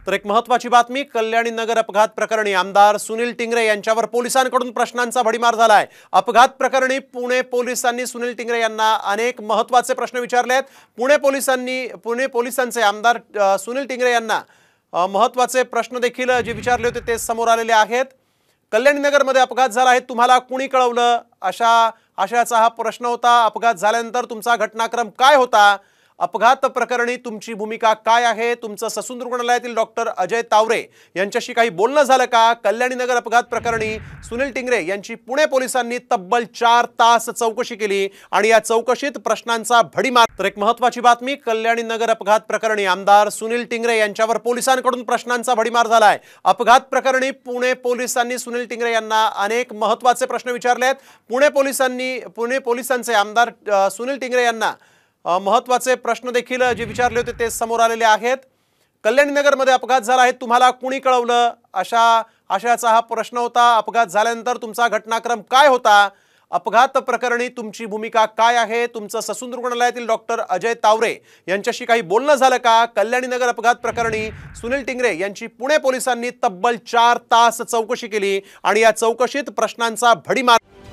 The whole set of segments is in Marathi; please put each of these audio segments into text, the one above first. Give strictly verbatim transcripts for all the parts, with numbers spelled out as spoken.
तर एक महत्त्वाची बातमी, कल्याणी नगर अपघात प्रकरणी आमदार सुनील टिंगरे यांच्यावर पोलिसांकडून प्रश्नांचा भडीमार झालाय। अपघात प्रकरणी पुणे पोलिसांनी सुनील टिंगरे यांना अनेक महत्त्वाचे प्रश्न विचारले आहेत। पुणे पोलिसांनी पुणे पोलिसांचे आमदार सुनील टिंगरे यांना महत्त्वाचे प्रश्न देखील जे विचारले होते ते समोर आलेले आहेत। कल्याणी नगरमध्ये अपघात झाला आहे, तुम्हाला कुणी कळवलं, अशा आशयाचा हा प्रश्न होता। अपघात झाल्यानंतर तुमचा घटनाक्रम काय होता, अपघात प्रकरणी तुमची भूमिका काय आहे, तुमचं ससून रुग्णालयातील डॉक्टर अजय तावरे यांच्याशी काही बोलणं झालं का? कल्याणी नगर अपघात प्रकरणी सुनील टिंगरे यांची पुणे पोलिसांनी तब्बल चार तास चौकशी केली आणि या चौकशीत प्रश्नांचा भडीमार। तर एक महत्त्वाची बातमी, कल्याणी नगर अपघात प्रकरणी आमदार सुनील टिंगरे यांच्यावर पोलिसांकडून प्रश्नांचा भडीमार झालाय। अपघात प्रकरणी पुणे पोलिसांनी सुनील टिंगरे यांना अनेक महत्त्वाचे प्रश्न विचारले आहेत। पुणे पोलिसांनी पुणे पोलिसांचे आमदार सुनील टिंगरे यांना महत्त्वाचे प्रश्न देखील जे विचारले होते ते समोर आलेले आहेत। कल्याणी नगरमध्ये अपघात झाला आहे, तुम्हाला कुणी कळवलं, अशा आशयाचा हा प्रश्न होता। अपघात झाल्यानंतर तुमचा घटनाक्रम काय होता, अपघात प्रकरणी तुमची भूमिका काय आहे, तुमचं ससून रुग्णालयातील डॉक्टर अजय तावरे यांच्याशी काही बोलणं झालं का? कल्याणी नगर अपघात प्रकरणी सुनील टिंगरे यांची पुणे पोलिसांनी तब्बल चार तास चौकशी केली आणि या चौकशीत प्रश्नांचा भडीमार।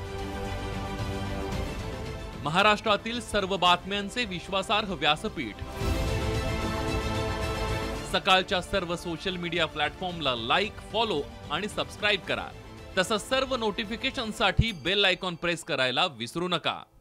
महाराष्ट्रातील सर्व बातम्यांचे विश्वासार्ह व्यासपीठ, सकाळच्या सर्व सोशल मीडिया प्लॅटफॉर्मला लाईक, फॉलो आणि सबस्क्राईब करा। तसंच सर्व नोटिफिकेशनसाठी बेल आयकॉन प्रेस करायला विसरू नका।